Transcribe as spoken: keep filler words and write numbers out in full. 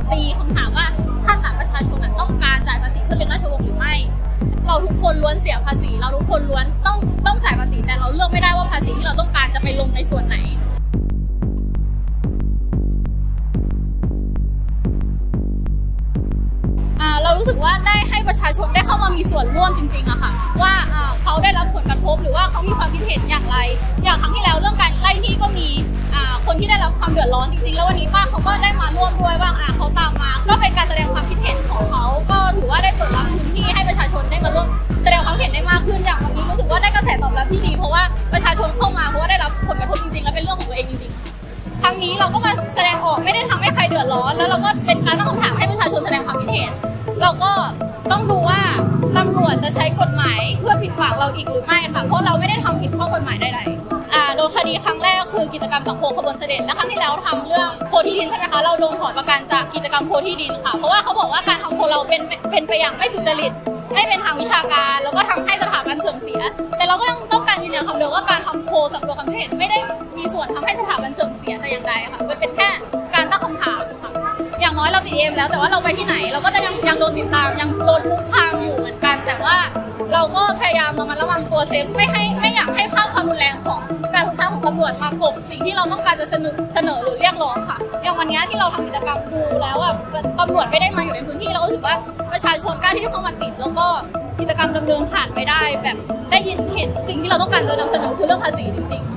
ตีคำถามว่าท่านหลักประชาชนต้องการจ่ายภาษีเพื่อเลี้ยงราชวงศ์หรือไม่เราทุกคนล้วนเสียภาษีเราทุกคนล้วนต้องต้องจ่ายภาษีแต่เราเลือกไม่ได้ว่าภาษีที่เราต้องการจะไปลงในส่วนไหนเรารู้สึกว่าได้ให้ประชาชนได้เข้ามามีส่วนร่วมจริงๆอะค่ะว่าเขาได้รับผลกระทบหรือว่าเขามีความคิดเห็นอย่างไรอย่างครั้งที่แล้วเรื่องการไล่ที่ก็มีคนที่ได้รับความเดือดร้อนจริงๆแล้ววันนี้ป้าเขาก็ได้มาร่วมด้วยว่าเขาตามมาก็เป็นการแสดงความคิดเห็นของเขาก็ถือว่าได้เปิดรับพื้นที่ให้ประชาชนได้มาร่วมแสดงความเห็นได้มากขึ้นอย่างวันนี้รู้สึกว่าได้กระแสตอบรับที่ดีเพราะว่าประชาชนเข้ามาเพราะว่าได้รับผลกระทบจริงๆและเป็นเรื่องของตัวเองจริงๆครั้งนี้เราก็มาแสดงออกไม่ได้ทำให้ใครเดือดร้อนแล้วเราก็เป็นการตั้งคำถามให้ประชาชนแสดงความคิดเห็นเราก็ต้องดูว่าตำรวจจะใช้กฎหมายเพื่อปิดปากเราอีกหรือไม่ค่ะเพราะเราไม่ได้ทำผิดข้อกฎหมายใดๆอ่าโดยคดีครั้งแรกคือกิจกรรมตักโพขบวนเสด็จและครั้งที่แล้วทำเรื่องโพธิดินใช่ไหมคะเราโดนถอนประกันจากกิจกรรมโพธิดินค่ะเพราะว่าเขาบอกว่าการทำโพเราเป็นเป็นไปอย่างไม่สุจริตไม่เป็นทางวิชาการแล้วก็ทำให้สถาบันเสื่อมเสียแต่เราก็ยังต้องการยืนยันคำเดิมว่าการทำโพสำรวจความคิดเห็นไม่ได้มีส่วนทำให้สถาบันเสื่อมเสียแต่อย่างใดค่ะมันเป็นแค่การตั้งคำถามค่ะอย่างน้อยเราติดเอมแล้วแต่ว่าเราไปที่ไหนเราก็จะยังยังโดนติดตามยังโดนคุกคามอยู่เหมือนกันแต่ว่าเราก็พยายามระมัดระวังตัวเซฟไม่ให้ไม่อยากให้ภาพความรุนแรงของการคุกคามของตำรวจมากบสิ่งที่เราต้องการจะเสนอเสนอหรือเรียกร้องค่ะอย่างวันนี้ที่เราทำกิจกรรมดูแล้วอ่ะตำรวจไม่ได้มาอยู่ในพื้นที่เราก็ถือว่าประชาชนกล้าที่จะเข้ามาติดแล้วก็กิจกรรมดำเนินผ่านไปได้แบบได้ยินเห็นสิ่งที่เราต้องการจะนำเสนอคือเรื่องภาษีจริงๆ